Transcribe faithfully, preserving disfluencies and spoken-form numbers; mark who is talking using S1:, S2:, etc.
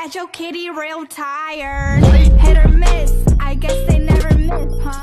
S1: Got your kitty real tired. Hit or miss, I guess they never miss, huh?